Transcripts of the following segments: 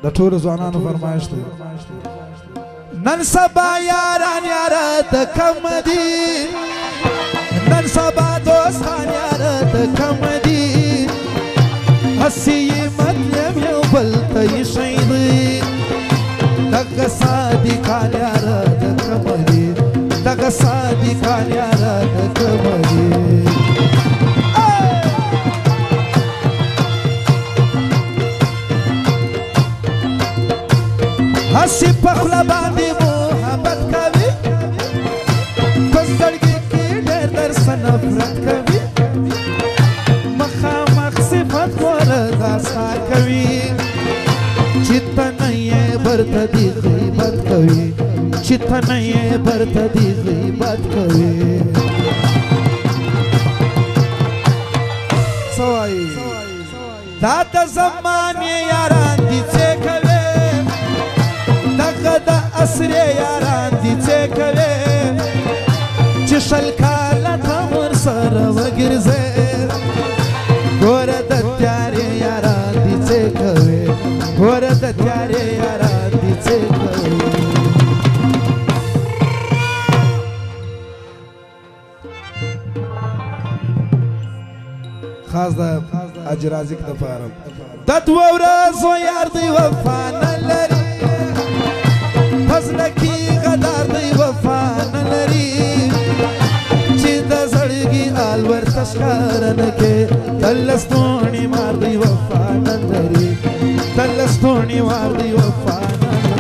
د ټولو ځوانانو فرمایش دی نن سبا یاران یاره د کم دي نن سبا دوستان یاره د کم دي هسې یې مطلب یو بل ته ایښی دی دغه صادقان یاره د کم دي دغه صادقان یاره د کم دي هسې په خوله باندې محبت کوي په زړګي کې ډېر درسه نفرت کوي مخامخ صفت ګوره دا ستا کوي چې ته نه یې برته دې غیبت کوي چې ته نه یې برته دې غیبت کوي څه وایي دا د زمانې یاران دي څه کوي دغه د عصرې یاران دي څه کوي چې شل کاله ته ورسره وګرځې ګوره د تیارې یاران دي څه کوي ګوره د تیارې یاران دي څه کوي خاص د اجرازیک دپاره د دوه ورځو یار دی وفا نه لري فضل کی غدار دی وفا نه لري چې د زړګي آل ورته ښکاره نه کې د لستوڼي مار دی وفا نه لري د لستوڼي مار دی وفا نه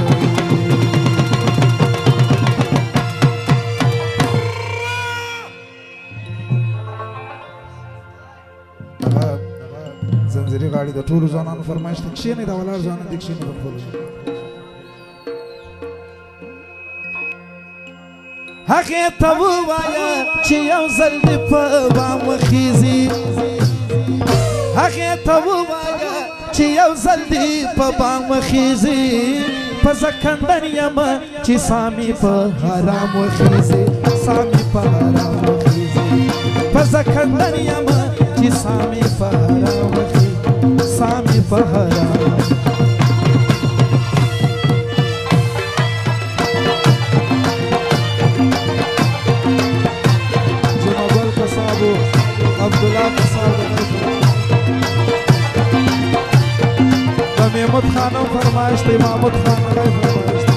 لري زنځیري غاړي د ټولو ځوانانو فرمایش دی کښېنئ دا ولاړ ځوانان دي کښېنئ په خپلو هغې ته ووایه چې یو ځل دې په بام وخیزي هغې ته ووایه چې یو ځل دې په بام وخیزي په زکندن یمه چې سامي په حرام وخیزي سامي په حرام وخیزي په زکندن یمه چې سامي په حرام وخیزي سامي په حرام عبدالله قصاب د محمود خانم فرمایش دی محمود خان رای فرمایش دی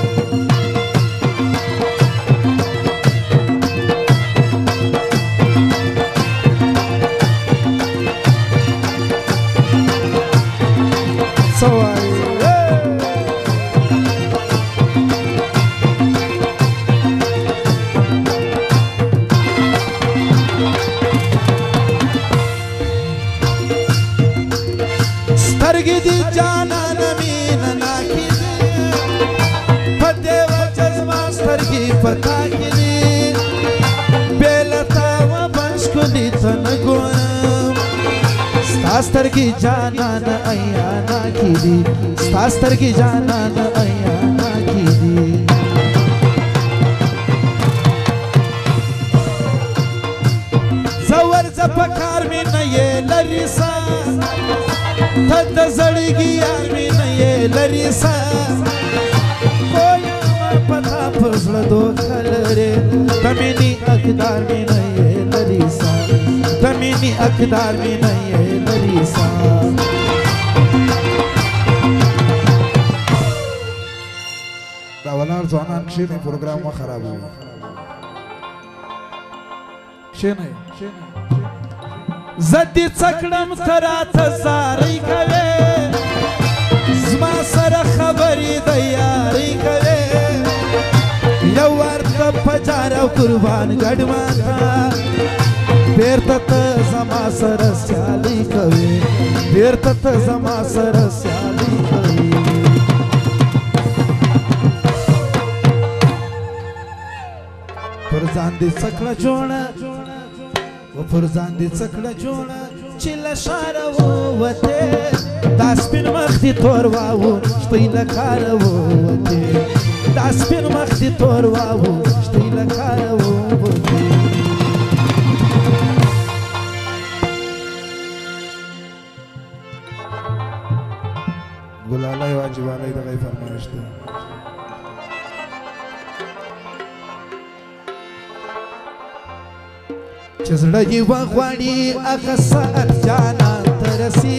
څه وایي سترګې دي جانان مینه ناکې دي په دې وجه زما سترګې په تا کې دي بې له تا وبه ښکلي ته نه ګورم ستا سترګې جانان ایانا کې دي ستا سترګې جانان ایانا کې دي زه ورځه په کار مې نه یې لرې سه ته د زړګي یار مې نه یې لرې سه خو یمه په تا په زړه دوکه لرې د مینې اقدار مې نه یې لرې سه د مینې اقدار مې نه یې لرې سه دا ولاړ ځوانان کښېنئ پروګرام مه خرابوئ کښېنئ زه دې څه کړم ته راته زارۍ کوې زما سره خبرې د یارۍ کوې یو ورته په جار او قربان ګډ ماته بیرته ته زما سره سیالۍ کوې بیرته ته زما سره سیالۍ کوې پر ځان دې څه کړه جوړه و پر ځان دې څه کړه جوړه چې له ښاره ووتې دا سپین مخ دې تور واوښتی له کاره ووتې دا سپین مخ دې تور واوښتی له کاره ووتې ګلال والله واجب علی دغه فرمایش ده چې زړه یې وغواړي هغه ساعت جانان ته رسي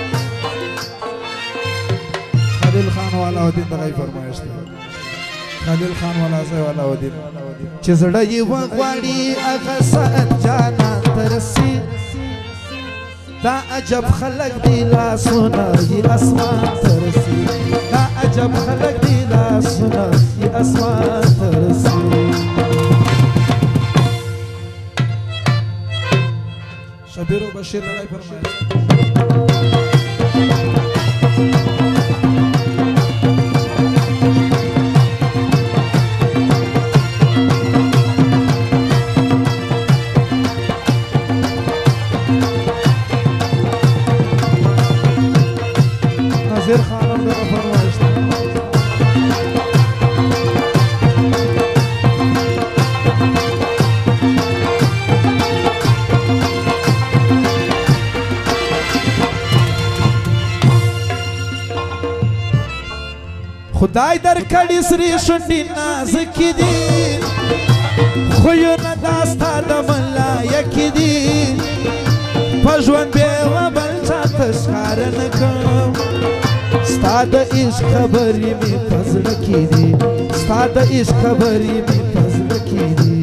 خلیل خان والا الدین دغه فرمایش ده خلیل خان والا زوی والا الدین چې زړه یې وغواړي هغه ساعت جانان ته رسي دا عجب خلق دی لاسونه یې اسمان ته رسي دا عجب خلق دی لاسونه یې اسمان ته رسي شبیر و بشیر دغه فرمایش ناظر خانم دغه فرمایش خدای در کړي سری شونډې نازکې دي خویونه دا ستا د ملایکې دي په ژوند بې و بل چاته ښکاره نه کړم ستا د عشق خبرې مې په زړه کې دي ستا د عشق خبرې مې په زړه کې دي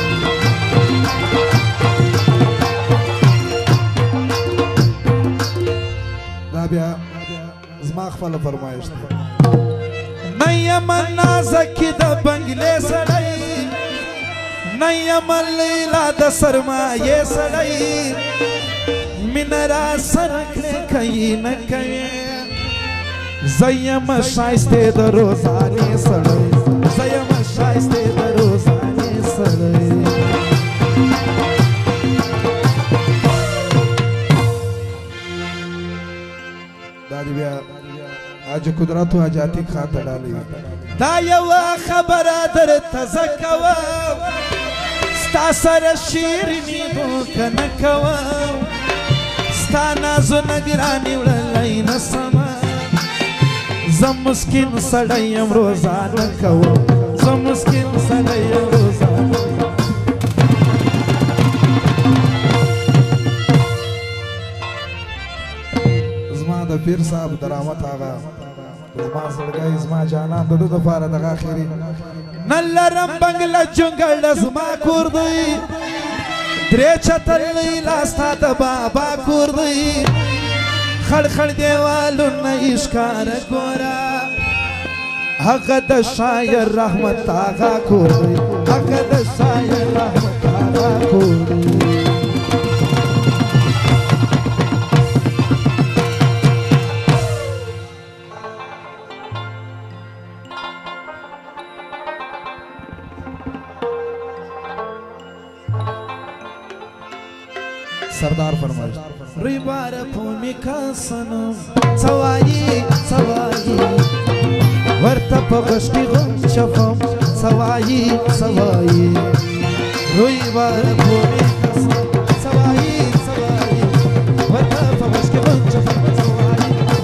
دا بیا زما خپله فرمایش ده نه یم نازکې د بنګلې سړی نه یم لیلا د سرمایې سړی مینه را سره کړې کوي نه کوي زه یم ښایستې د روزانې سړی زه یم ښایستې د روزانې سړی دا دې بیا حاج قدرت و حاج عتیق خان ته ډالۍ دا یوه خبره درته زه کوم ستا سره شیریني دوکه نه کوم ستا نازونه ګرانې وړلی نه سمه زه مسکین سړی یم روزانه کوم زه مسکین سړی یم روزانه زما د پیر صاحب درامت هغه زما زړګی زما جانان د ده دپاره دغه اخري نه لرم بنګله جونګړ زما کور دی درې چترلی لا ستا د بابا کور دی خړ خړ دیوالونه یې ښکاره ګوره هغه د شاعر رحمت آغا کور دی هغه د شاعر رحمت آغا کور دی سردار فرمایش ریبار پومی کا سنم سوایی سوایی ورته په غش کې غم شفم سوایی سوایی ریبار پومی کا سنم سوایی سوایی ورته په غش کې غم شفم سوایی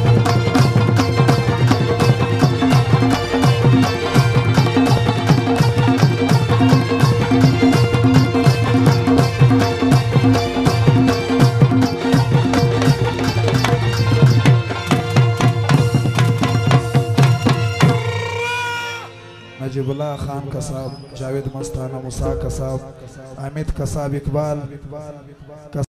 نجیب اللہ خان کساب جاوید مستانہ موسیٰ کساب حمید کساب اقبال